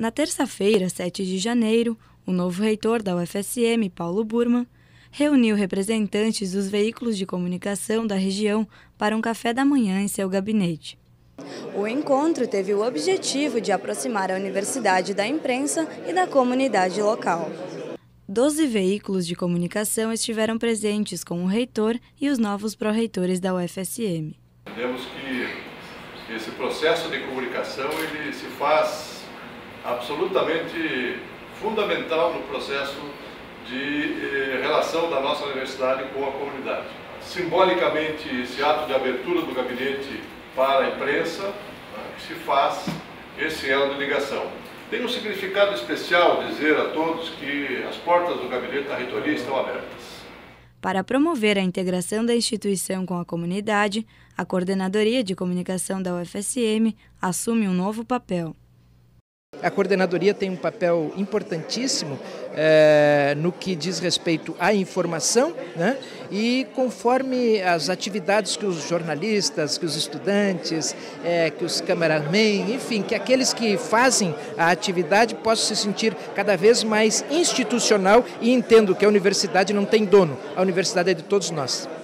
Na terça-feira, 7 de janeiro, o novo reitor da UFSM, Paulo Burman, reuniu representantes dos veículos de comunicação da região para um café da manhã em seu gabinete. O encontro teve o objetivo de aproximar a universidade da imprensa e da comunidade local. 12 veículos de comunicação estiveram presentes com o reitor e os novos pró-reitores da UFSM. Entendemos que esse processo de comunicação ele se faz absolutamente fundamental no processo de relação da nossa universidade com a comunidade. Simbolicamente, esse ato de abertura do gabinete para a imprensa, se faz esse elo de ligação. Tem um significado especial dizer a todos que as portas do gabinete da reitoria estão abertas. Para promover a integração da instituição com a comunidade, a Coordenadoria de Comunicação da UFSM assume um novo papel. A coordenadoria tem um papel importantíssimo no que diz respeito à informação, né? E conforme as atividades que os jornalistas, que os estudantes, que os cameramen, enfim, que aqueles que fazem a atividade possam se sentir cada vez mais institucional e entendo que a universidade não tem dono, a universidade é de todos nós.